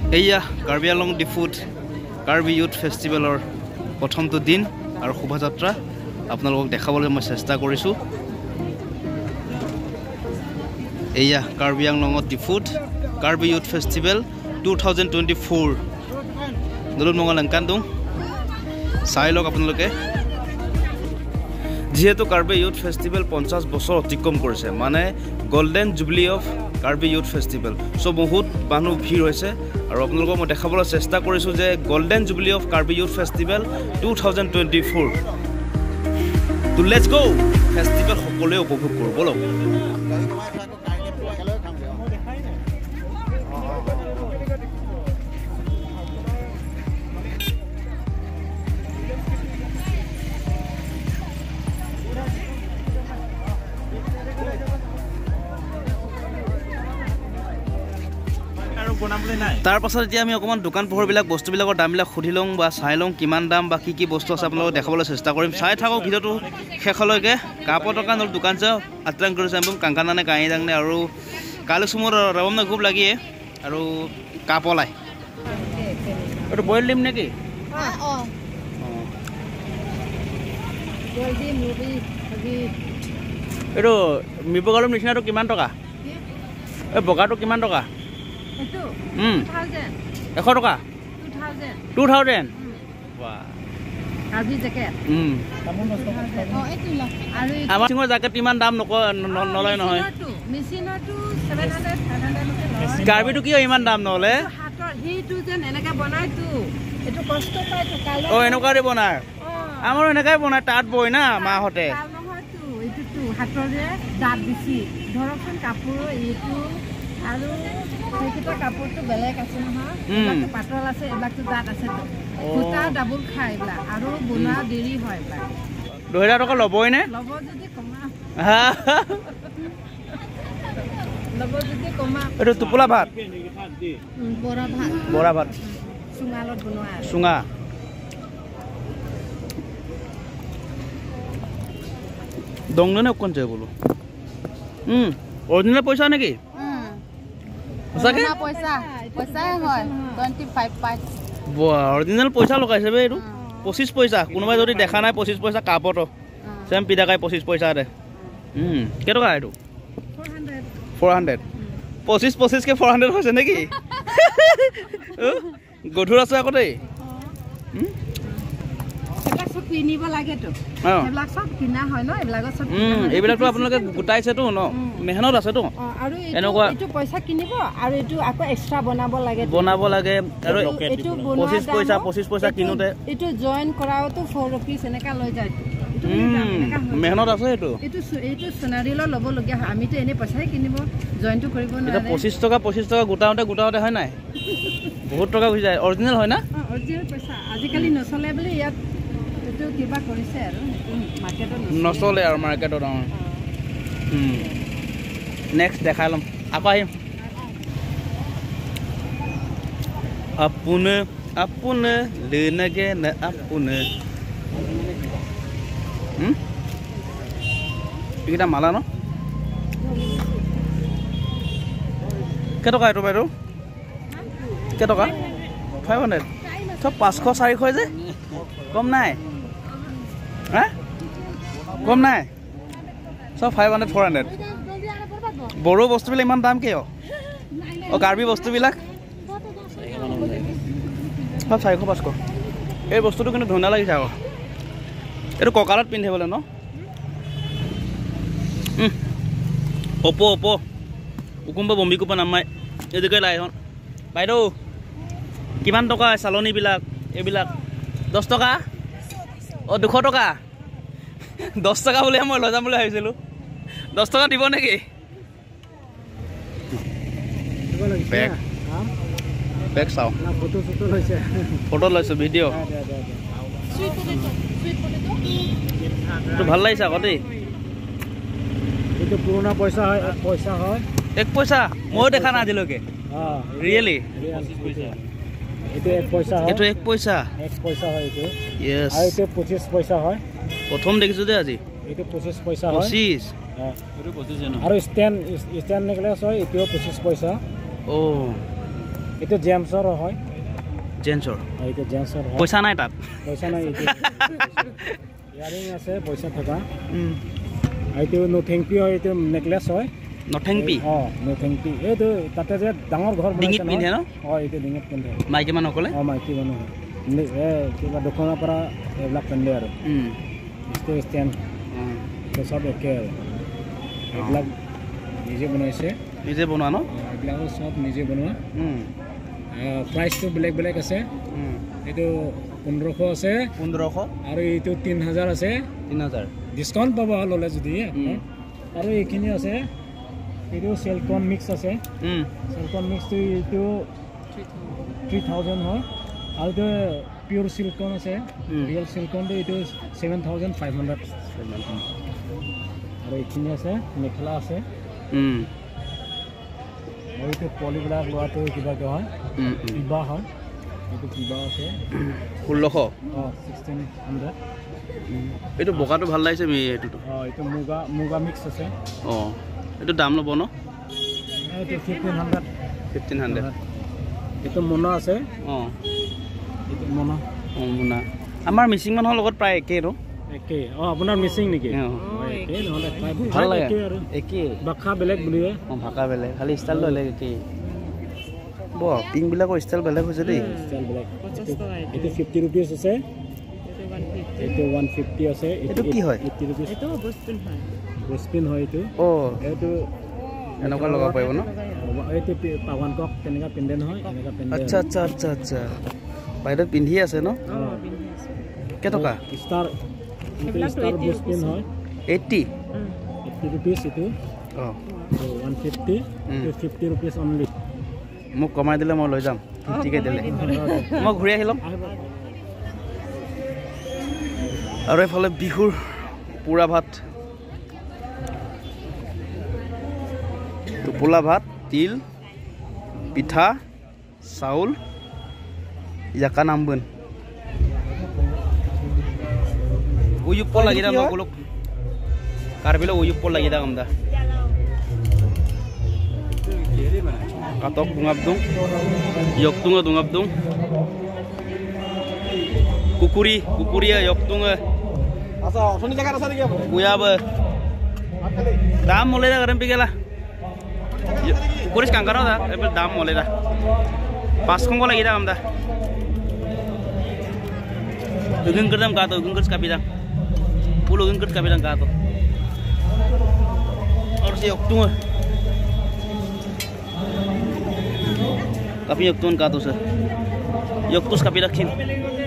এয়া কাৰ্বি আংলং ডিফুত কাৰ্বি ইউথ ফেষ্টিভেলৰ প্ৰথমটো দিন আৰু শোভাযাত্ৰা আপোনালোকক দেখাবলৈ মই চেষ্টা কৰিছোঁ। এয়া কাৰ্বি আংলঙত ডিফুত কাৰ্বি ইউথ ফেষ্টিভেল 2024 দলুত মঙল এংকান্দুং চাই লওক আপোনালোকে। যিহেতু কাৰ্বি ইউথ ফেষ্টিভেল 50 বছৰ অতিক্ৰম কৰিছে, মানে golden jubilee of Karbi youth festival. So' বহুত মানুহ ভিৰ হৈছে আৰু আপোনালোকক মই দেখাবলৈ চেষ্টা কৰিছোঁ যে golden jubilee of Karbi youth festival 2024 তো লেটছ গো। ফেষ্টিভেল সকলোৱে উপভোগ কৰোঁ বলক। তাৰ পাছত এতিয়া আমি অকণমান দোকান পোহৰবিলাক বস্তুবিলাকৰ দামবিলাক সুধি লওঁ বা চাই লওঁ কিমান দাম বা কি বস্তু আছে আপোনালোকক দেখাবলৈ চেষ্টা কৰিম। চাই থাকক ভিডিঅ'টো শেষলৈকে। কাপৰ দোকান হ'ল দোকান চাওঁ আত্ৰাং কৰিছে কাংকানানে কাঁহি দাংনে আৰু কালি চুমৰ ৰবমনে খুব লাগিয়ে আৰু কাপলাই এইটো বইল দিম নেকি? এইটো মিবগালুৰ নিচিনাটো কিমান টকা? এই বগাটো কিমান টকা? 100 টকা 2000 আমাৰ চিঙৰ জেকেট ইমান দাম নলয় নহয়। কাৰ্বিটো কিয় ইমান দাম নহ'লে? অঁ এনেকুৱাৰে বনায়, আমাৰো এনেকুৱাই বনায়, তাত বই না মাহঁতে। আৰু সেইকেইটা কাপোৰটো বেলেগ আছে নহয়, এইবিলাকটো পাতল আছে, এইবিলাকটো ডাঠ আছে, সূতা ডাবুল খাই এইবিলাক আৰু বনোৱা দেৰি হয় এইবিলাক। 2000 টকা ল'বই নে? ল'ব যদি কমাম, ল'ব যদি কমাম। এইটো টোপোলা ভাত, বৰা ভাত চুঙালত বনোৱা চুঙা। দংনে অকণ যায় বোলো। অৰিজিনেল পইচা নেকি? অৰিজিনেল পইচা লগাইছে বে এইটো। 25 পইচা। কোনোবাই যদি দেখা নাই 25 পইচা কাপতো চেম পিঠাকাই 25 পইচা দে। কেইটকা এইটো? 400। 25কে 400 হৈছে নেকি? গধুৰ আছে আকৌ দেই। এইবিলাকতো আপোনালোকে গোটাইছেতো ন, মেহনত আছেতো এনেকুৱা। পইচা কিনিব আৰু এইটো আকৌ এক্সট্ৰা বনাব লাগে আৰু 25 পইচা কিনোতে এইটো জইন কৰাওতো 4 rupees এনেকা লৈ যায়। মেহনত আছে এইটো। এইটো সোণাৰীলৈ ল'ব লগীয়া হয়, আমিতো এনে পইচাই কিনিব, জইনটো কৰিব নোৱাৰে। 25 টকা গোটাওতে হয় নাই বহুত টকা হৈ যায়। অৰিজিনেল হয় না? অৰিজিনেল পইচা আজিকালি নচলে বুলি ইয়াত কিবা কৰিছে আৰু মাৰ্কেটত নচলে আৰু মাৰ্কেটত। নেক্সট দেখাই ল'ম, আকৌ আহিম। আপোনে আপোনে লেনগে নে আপোনে এইকেইটা মালা ন? কেইটকা এইটো বাইদেউ? কেইটকা? 500 চব 500 400 যে কম নাই? হা কম নাই? চব 500 400। বড়ো বস্তুবিলাক ইমান দাম কিয়? অঁ কাৰ্বি বস্তুবিলাক চব 400 500। এই বস্তুটো কিন্তু ধুনীয়া লাগিছে আকৌ। এইটো কঁকালত পিন্ধিবলৈ ন? অপ' উকুম্বা বম্বি কোপা নামাই এইটোকে লাই হন। বাইদেউ কিমান টকা চালনীবিলাক? এইবিলাক 10 টকা? অঁ 200 টকা? 10 টকা বুলি মই লৈ যাম বুলি ভাবিছিলোঁ। 10 টকা দিব নেকি? বেগ চাওঁ, ফটো লৈছোঁ, ভিডিঅ'। এইটো ভাল লাগিছে আকৌ দেই। এইটো পুৰণা পইচা হয়, 1 পইচা ময়ো দেখা নাই আজিলৈকে। ৰিয়েলি? এইটো 1 পইচা হয়। এইটো 1 পইচা? 1 পইচা হয় এইটো। ইয়েছ। আৰু এইটো 25 পইচা হয়। প্ৰথম দেখিছোঁ দেই আজি। এইটো 25 পইচা হয়। 25? এইটো 25 জানো। আৰু ষ্টেণ্ড নেকলেছ হয়, এইটোও 25 পইচা। itu jensor হয় জেন্সৰ itu jensor হয় পইচা নাই তাত পইচা নাই itu ইয়াৰিং আছে পইচা থকা এইটো নথেংপি হয় এইটো নেকলেছ হয় নথেংপি নথেংপি এইটো তাতে যে ডাঙৰ ঘৰ ডিঙিত পিন্ধে ন এইটো ডিঙিত পিন্ধে মাইকী মানুহসকলে মাইকী মানুহ কিবা দোকানৰ পৰা এইবিলাক পিন্ধে আৰু ষ্টেণ্ড চব একে আৰু এইবিলাক নিজে বনাইছে নিজে বনোৱা ন এইবিলাকো চব নিজে বনোৱা প্ৰাইচটো বেলেগ আছে এইটো 1500 আছে 1500 আৰু এইটো 3000 আছে 3000 ডিসকাউন্ট পাবা ললে যদি আৰু এইখিনি আছে এইটো সিলিকন মিক্স আছে সিলিকন মিক্স টো এইটো 3000 হয় আৰু এইটো পিওর সিলিকন আছে রিয়েল সিলিকন টো এইটো 7500 আৰু এইখিনি আছে মেখেলা আছে আৰু এইটো পলিবিলাক লোৱাটো কিবা হয় কিবা হয় এইটো কিবা আছে 1600 1600 এইটো বকাটো ভাল লাগিছে মি এইটো এইটো মুগা মিক্স আছে এইটো দাম ল'ব ন এইটো 1500 এইটো মোনা আছে এইটো মোনা মোনা আমাৰ মিচিং মানুহৰ লগত প্ৰায় একেই ন একেই আপোনাৰ মিচিং নেকি একেই নহ'লে ভাল লাগে আৰু একেই ভাষা বেলেগ বুলিয়ে ভাষা বেলেগ খালি ষ্টাইল বেলেগ একেই পিংবিলাকৰ ষ্টাইল বেলেগ হৈছে দেই ষ্টাইল বেলেগ এইটো 50 rupees আছে এইটো 150 আছে এইটো কি হয় 80 rupees এইটো ব্ৰেছপিন হয় এইটো এইটো এনেকুৱা লগাব পাৰিব ন এইটো পাৱান কক তেনেকা পিন্ধে নহয় এনেকা পিন্ধে আচ্ছা বাইদেউ পিন্ধি আছে ন কেটকা ষ্টাৰ ব্ৰেছপিন হয় 80 rupees এইটো 150 50 rupees only মোক কমাই দিলে মই লৈ যাম ঠিকে দিলে মই ঘূৰি আহিলাম আৰু এফালে বিহুৰ পুৰা ভাত টোপোলা ভাত তিল পিঠা চাউল ইয়াকা নামবন uyup lagi dah makuluk karbila uyup lagi dah kamda katok bungabdung yoktunga dungabdung kukuri ya yoktunga asa soni jaga rasa lagi apa buya ba dam mulai dah garam pigela kuris kangkara dah tapi dam mulai dah pas kongko lagi dah kamda ugeng kedam kato ugeng kers kapidang pulau ugeng kers kapidang kato harus yoktunga tapi yoktunga kato sah yoktus kapidakin